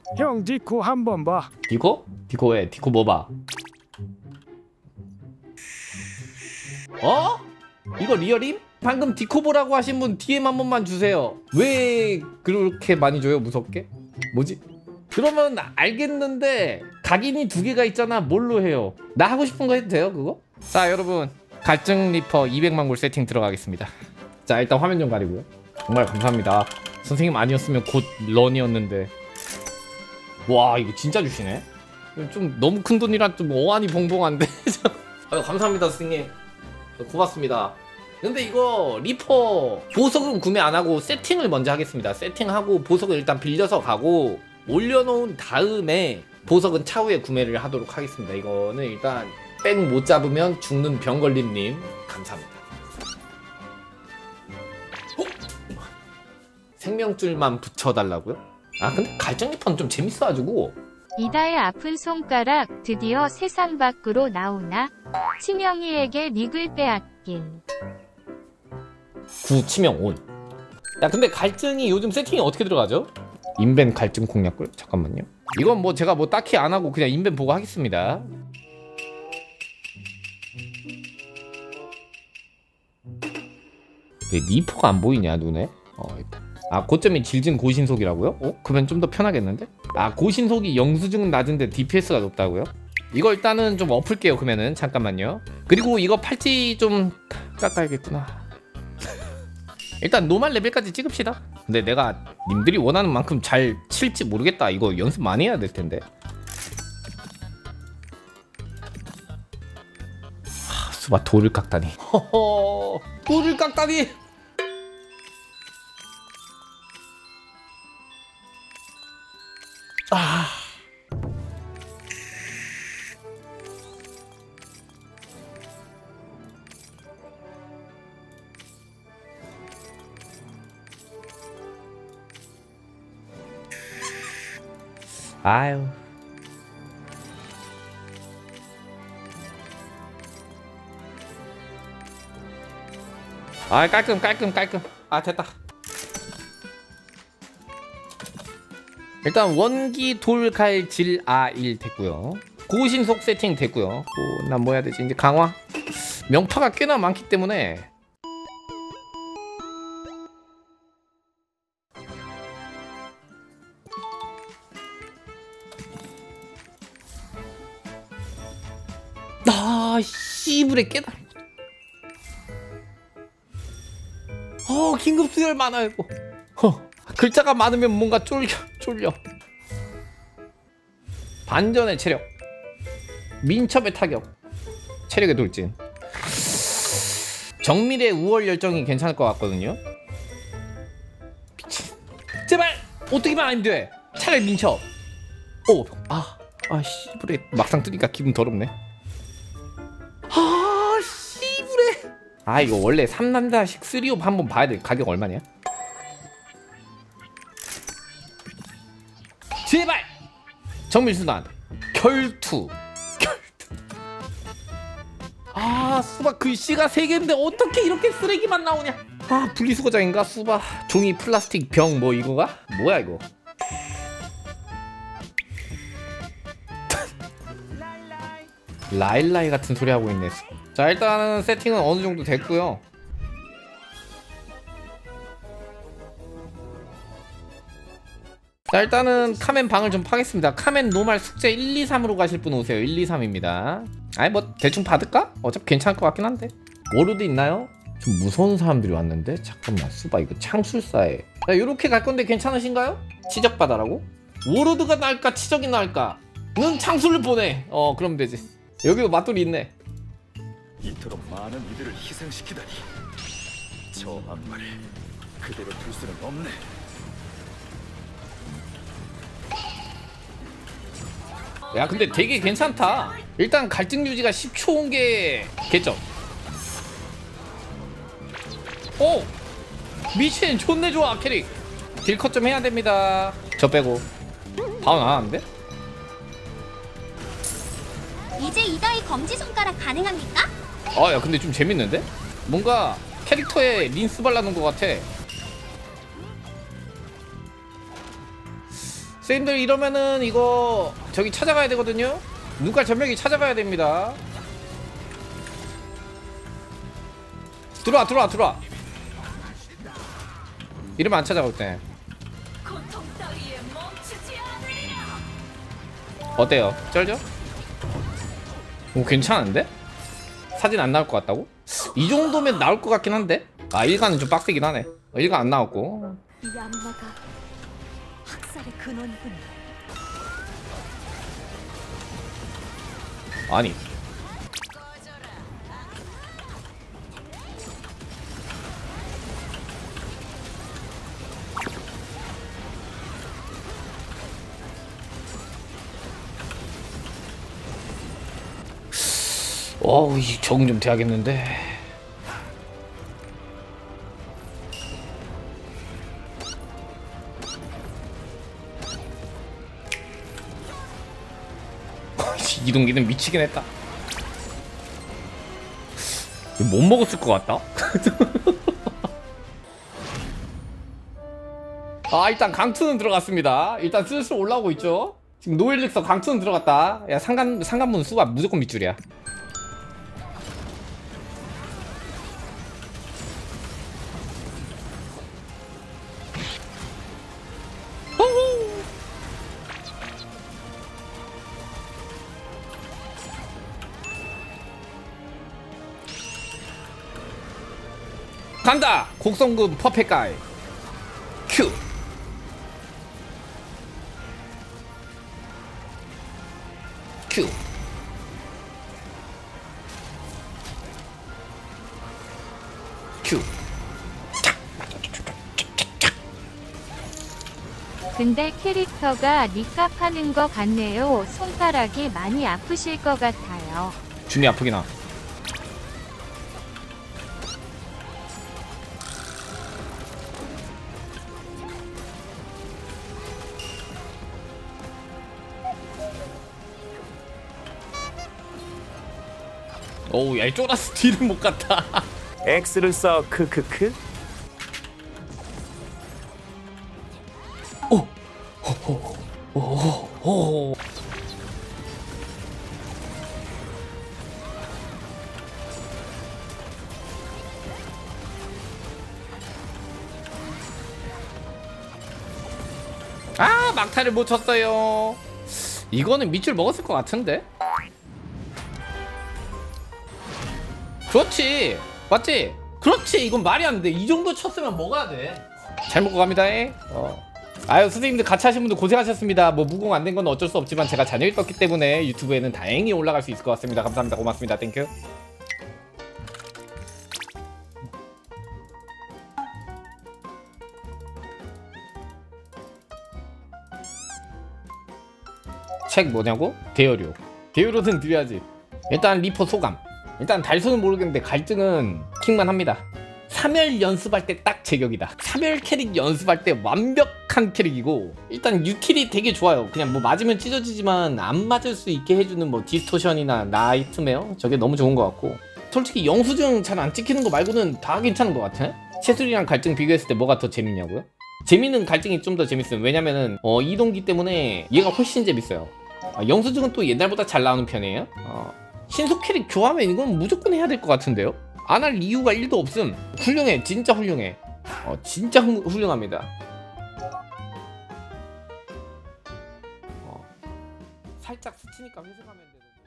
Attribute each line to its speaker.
Speaker 1: 형 디코 한번 봐.
Speaker 2: 디코? 디코 왜? 디코 뭐 봐? 어? 이거 리얼임? 방금 디코 보라고 하신 분 DM 한 번만 주세요. 왜 그렇게 많이 줘요? 무섭게? 뭐지? 그러면 알겠는데 각인이 두 개가 있잖아. 뭘로 해요? 나 하고 싶은 거 해도 돼요 그거? 자 여러분, 갈증 리퍼 200만 골 세팅 들어가겠습니다. 자 일단 화면 좀 가리고요. 정말 감사합니다. 선생님 아니었으면 곧 런이었는데. 와 이거 진짜 주시네. 좀 너무 큰 돈이라 좀 어안이 봉봉한데. 아유, 감사합니다 선생님. 고맙습니다. 근데 이거 리퍼 보석은 구매 안하고 세팅을 먼저 하겠습니다. 세팅하고 보석을 일단 빌려서 가고 올려놓은 다음에 보석은 차후에 구매를 하도록 하겠습니다. 이거는 일단 뺑 못 잡으면 죽는 병걸림님 감사합니다. 생명줄만 붙여달라고요? 아 근데 갈증 리퍼는 좀 재밌어가지고.
Speaker 3: 이다의 아픈 손가락 드디어 세상 밖으로 나오나? 치명이에게 닉을 빼앗긴.
Speaker 2: 구치명 온. 야 근데 갈증이 요즘 세팅이 어떻게 들어가죠? 인벤 갈증 공략글? 잠깐만요. 이건 뭐 제가 뭐 딱히 안 하고 그냥 인벤 보고 하겠습니다. 왜 리퍼가 안 보이냐 눈에? 아 고점이 질진 고신속이라고요? 그러면 좀 더 편하겠는데? 아 고신속이 영수증은 낮은데 DPS가 높다고요? 이거 일단은 좀 엎을게요. 그러면은 잠깐만요. 그리고 이거 팔찌 좀 깎아야겠구나. 일단 노말 레벨까지 찍읍시다. 근데 내가 님들이 원하는 만큼 잘 칠지 모르겠다. 이거 연습 많이 해야 될 텐데. 수바 돌을 깎다니. 허허, 돌을 깎다니. 아. 아유. 아 깔끔. 아 됐다. 일단 원기 돌갈 질 아1 됐고요. 고신속 세팅 됐고요. 난 뭐 해야 되지? 이제 강화. 명파가 꽤나 많기 때문에. 아 씨부레 깨달. 긴급 수혈 많아요. 글자가 많으면 뭔가 쫄려. 반전의 체력, 민첩의 타격, 체력의 돌진. 정밀의 우월 열정이 괜찮을 것 같거든요. 미친. 제발 어떻게만 아니면 돼. 차라리 민첩. 씨부레 막상 뜨니까 기분 더럽네. 씨부레. 이거 원래 3난다식 3옵 한번 봐야 돼. 가격 얼마냐? 제발! 정밀순환 결투. 수바 글씨가 3개인데 어떻게 이렇게 쓰레기만 나오냐. 분리수거장인가? 수바 종이 플라스틱 병 뭐 이거가? 뭐야 이거. 라일라이 같은 소리 하고 있네. 자 일단은 세팅은 어느 정도 됐고요. 자 일단은 카멘 방을 좀 파겠습니다. 카멘 노말 숙제 1, 2, 3으로 가실 분 오세요. 1, 2, 3입니다. 뭐 대충 받을까? 어차피 괜찮을 것 같긴 한데. 워로드 있나요? 좀 무서운 사람들이 왔는데? 잠깐만 수바 이거 창술사에. 자 요렇게 갈 건데 괜찮으신가요? 치적바다라고? 워로드가 나을까 치적이 나을까? 는 창술을 보내. 그럼 되지. 여기도 맞돌이 있네.
Speaker 4: 이토록 많은 이들을 희생시키다니. 저 악마를 그대로 둘 수는 없네.
Speaker 2: 야 근데 되게 괜찮다. 일단 갈증 유지가 10초 온 게 개점. 미친 존내 좋아 캐릭. 딜컷 좀 해야 됩니다. 저 빼고 바로 나왔는데?
Speaker 5: 이제 이다의 검지손가락 가능합니까?
Speaker 2: 야 근데 좀 재밌는데? 뭔가 캐릭터에 린스 발라놓은 것 같아. 선생님들 이러면은 이거 저기 찾아가야 되거든요. 눈깔 전멸기 찾아가야 됩니다. 들어와. 이러면 안 찾아올 때. 어때요? 쩔죠? 오, 괜찮은데? 사진 안 나올 것 같다고? 이 정도면 나올 것 같긴 한데? 아, 일간은 좀 빡세긴 하네. 일간 안 나왔고.
Speaker 6: 이 악마가 학살의 근원이군.
Speaker 2: 아니. 어우, 적응 좀 돼야겠는데. 이동기는 미치긴 했다. 못 먹었을 것 같다. 아, 일단 강투는 들어갔습니다. 일단 슬슬 올라오고 있죠. 지금 노엘릭서 강투는 들어갔다. 야, 상관문 수가 무조건 밑줄이야. 간다! 곡성급 퍼펙가이 큐! 큐! 큐!
Speaker 3: 근데 캐릭터가 니값 하는 거 같네요. 손가락이 많이 아프실 것 같아요.
Speaker 2: 준이 아프긴 하. 오우, 야, 쫄아서 뒤를 못 갔다.
Speaker 7: X를 써 크크크.
Speaker 2: 오. 아, 막타를 못 쳤어요. 이거는 밑줄 먹었을 것 같은데? 그렇지, 맞지? 그렇지, 이건 말이 안 돼. 이 정도 쳤으면 먹어야 돼. 잘 먹고 갑니다. 아유, 선생님들 같이 하신 분들 고생하셨습니다. 뭐 무공 안 된 건 어쩔 수 없지만 제가 자녀를 떴기 때문에 유튜브에는 다행히 올라갈 수 있을 것 같습니다. 감사합니다. 고맙습니다. 땡큐. 책 뭐냐고? 대여료. 대여료는 드려야지. 일단 리퍼 소감. 일단 달수는 모르겠는데 갈증은 킹만 합니다. 3열 연습할 때 딱 제격이다. 3열 캐릭 연습할 때 완벽한 캐릭이고, 일단 유틸이 되게 좋아요. 그냥 뭐 맞으면 찢어지지만 안 맞을 수 있게 해주는 뭐 디스토션이나 나이트메어, 저게 너무 좋은 것 같고, 솔직히 영수증 잘 안 찍히는 거 말고는 다 괜찮은 것 같아. 채술이랑 갈증 비교했을 때 뭐가 더 재밌냐고요? 재밌는 갈증이 좀 더 재밌음. 왜냐면은 이동기 때문에 얘가 훨씬 재밌어요. 영수증은 또 옛날보다 잘 나오는 편이에요. 신속 캐릭 좋아하면 이건 무조건 해야 될 것 같은데요? 안 할 이유가 1도 없음. 훌륭해, 진짜 훌륭해. 진짜 훌륭합니다. 살짝 스치니까 회수가면 되는데.